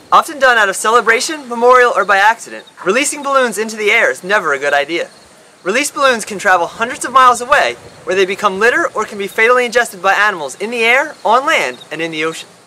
Often done out of celebration, memorial, or by accident, releasing balloons into the air is never a good idea. Released balloons can travel hundreds of miles away, where they become litter or can be fatally ingested by animals in the air, on land, and in the ocean.